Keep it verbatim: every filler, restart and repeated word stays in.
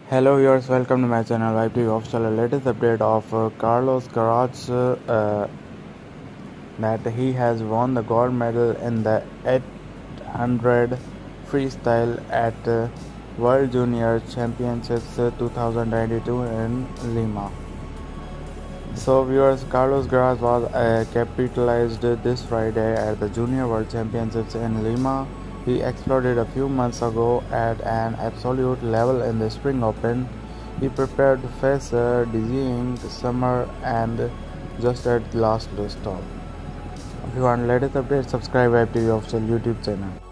Hello viewers, welcome to my channel Vibe T V Official. The latest update of uh, Carlos Garach uh, that he has won the gold medal in the eight hundred freestyle at uh, World Junior Championships uh, twenty twenty-two in Lima. So viewers, Carlos Garach was uh, capitalized this Friday at the Junior World Championships in Lima. He exploded a few months ago at an absolute level in the Spring Open. He prepared to face a dizzying summer and just at the last stop. If you want latest updates, subscribe to Vibe T V Official YouTube channel.